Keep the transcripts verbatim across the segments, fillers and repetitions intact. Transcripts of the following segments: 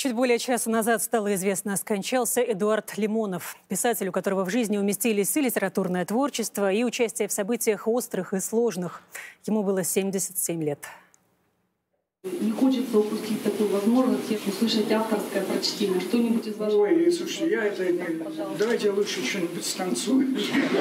Чуть более часа назад стало известно, скончался Эдуард Лимонов, писатель, у которого в жизни уместились и литературное творчество, и участие в событиях острых и сложных. Ему было семьдесят семь лет. Не хочется упустить такую возможность услышать авторское прочтение. Что-нибудь из вашего... Ой, слушай, я это... Давайте лучше что-нибудь станцуем.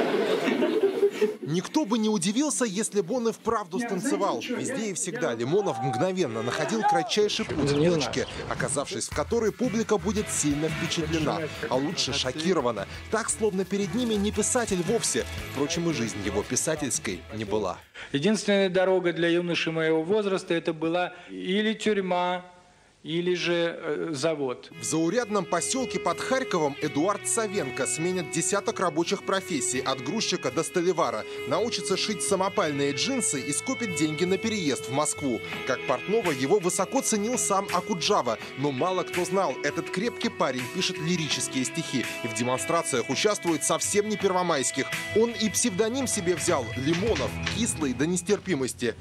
Никто бы не удивился, если бы он и вправду станцевал. Везде и всегда Лимонов мгновенно находил кратчайший путь к точке, оказавшись в которой публика будет сильно впечатлена, а лучше шокирована. Так, словно перед ними не писатель вовсе. Впрочем, и жизнь его писательской не была. Единственная дорога для юноши моего возраста — это была или тюрьма, или же э, завод. В заурядном поселке под Харьковом Эдуард Савенко сменит десяток рабочих профессий, от грузчика до столевара, научится шить самопальные джинсы и скопит деньги на переезд в Москву. Как портного его высоко ценил сам Окуджава, но мало кто знал, этот крепкий парень пишет лирические стихи и в демонстрациях участвует совсем не первомайских. Он и псевдоним себе взял — Лимонов, кислый до нестерпимости.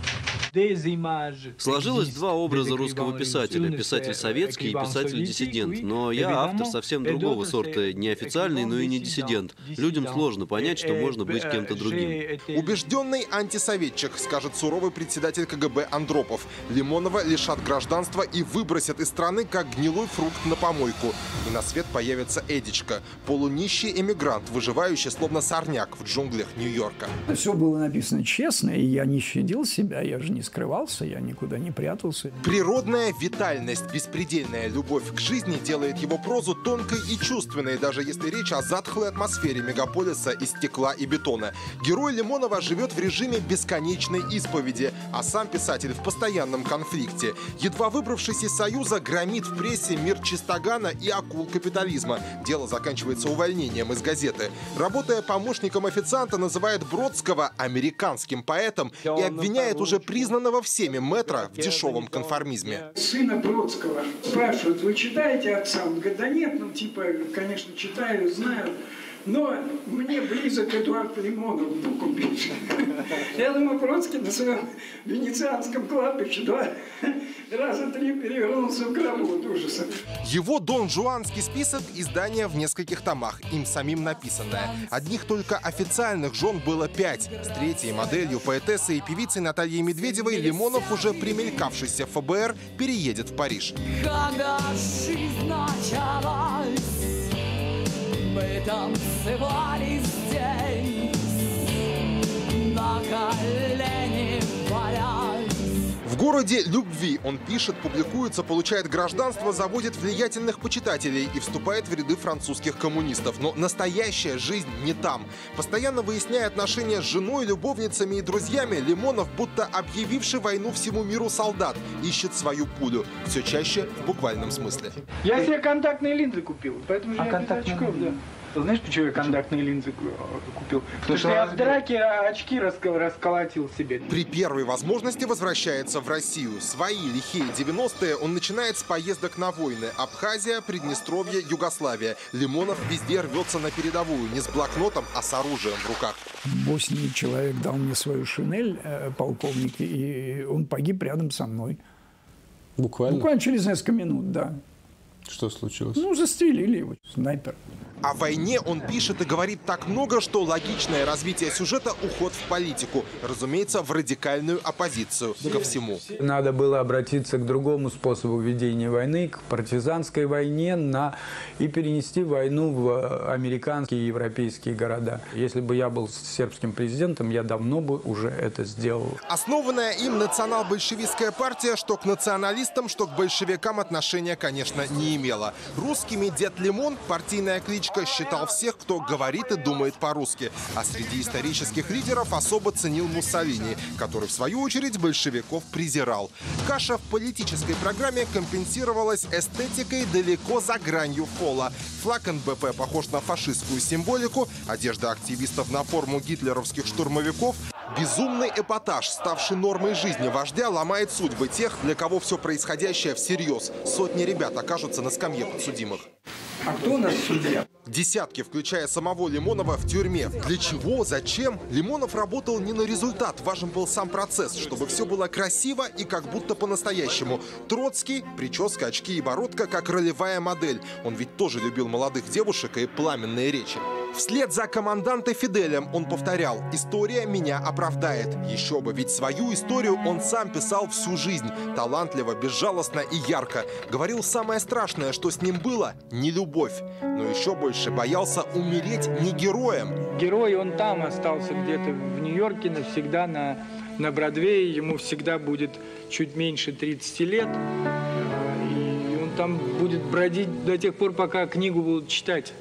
Сложилось два образа русского писателя – писатель советский и писатель-диссидент. Но я автор совсем другого сорта, не официальный, но и не диссидент. Людям сложно понять, что можно быть кем-то другим. Убежденный антисоветчик, скажет суровый председатель ка гэ бэ Андропов. Лимонова лишат гражданства и выбросят из страны, как гнилой фрукт на помойку. И на свет появится Эдичка, полунищий эмигрант, выживающий словно сорняк в джунглях Нью-Йорка. Все было написано честно, и я не щадил себя, я же не скрывался, я никуда не прятался. Природная витальность, беспредельная любовь к жизни делает его прозу тонкой и чувственной, даже если речь о затхлой атмосфере мегаполиса из стекла и бетона. Герой Лимонова живет в режиме бесконечной исповеди, а сам писатель в постоянном конфликте. Едва выбравшись из Союза, громит в прессе мир чистогана и акул капитализма. Дело заканчивается увольнением из газеты. Работая помощником официанта, называет Бродского американским поэтом и обвиняет уже признанного всеми мэтра в дешевом конформизме. Сына Бродского спрашивают: вы читаете отца? Он говорит: да нет, ну типа, конечно, читаю, знаю. Но мне близок Эдуард Лимонов, букву пишет. Я думаю, Бродский на своем венецианском кладбище два раза три перевернулся в гробу от ужаса. Его дон-жуанский список – издание в нескольких томах, им самим написанное. Одних только официальных жен было пять. С третьей моделью, поэтессой и певицей Натальей Медведевой Лимонов, уже примелькавшийся в эф бэ эр, переедет в Париж. Когда жизнь началась, мы танцевали здесь, на колени валясь. В городе любви он пишет, публикуется, получает гражданство, заводит влиятельных почитателей и вступает в ряды французских коммунистов. Но настоящая жизнь не там. Постоянно выясняя отношения с женой, любовницами и друзьями, Лимонов, будто объявивший войну всему миру солдат, ищет свою пулю. Все чаще в буквальном смысле. Я себе контактные линзы купил, поэтому же а я без очков, да. Знаешь, почему я контактные линзы купил? Потому что я в драке очки расколотил себе. При первой возможности возвращается в Россию. Свои лихие девяностые он начинает с поездок на войны. Абхазия, Приднестровье, Югославия. Лимонов везде рвется на передовую. Не с блокнотом, а с оружием в руках. В Боснии человек дал мне свою шинель, э, полковник, и он погиб рядом со мной. Буквально? Буквально через несколько минут, да. Что случилось? Ну, застрелили его, снайпер. О войне он пишет и говорит так много, что логичное развитие сюжета – уход в политику. Разумеется, в радикальную оппозицию ко всему. Надо было обратиться к другому способу ведения войны, к партизанской войне, на... и перенести войну в американские и европейские города. Если бы я был сербским президентом, я давно бы уже это сделал. Основанная им национал-большевистская партия, что к националистам, что к большевикам отношения, конечно, не имела. Русскими дед Лимон, партийная кличка, считал всех, кто говорит и думает по-русски. А среди исторических лидеров особо ценил Муссолини, который, в свою очередь, большевиков презирал. Каша в политической программе компенсировалась эстетикой далеко за гранью фола. Флаг эн бэ пэ похож на фашистскую символику, одежда активистов на форму гитлеровских штурмовиков. Безумный эпатаж, ставший нормой жизни вождя, ломает судьбы тех, для кого все происходящее всерьез. Сотни ребят окажутся на скамье подсудимых. А кто у нас судья? Десятки, включая самого Лимонова, в тюрьме. Для чего? Зачем? Лимонов работал не на результат. Важен был сам процесс, чтобы все было красиво и как будто по-настоящему. Троцкий, прическа, очки и бородка, как ролевая модель. Он ведь тоже любил молодых девушек и пламенные речи. Вслед за команданте Фиделем он повторял: «История меня оправдает». Еще бы, ведь свою историю он сам писал всю жизнь. Талантливо, безжалостно и ярко. Говорил, самое страшное, что с ним было – не любовь. Но еще больше боялся умереть не героем. Герой, он там остался где-то в Нью-Йорке навсегда на, на Бродвее. Ему всегда будет чуть меньше тридцати лет. И он там будет бродить до тех пор, пока книгу будут читать.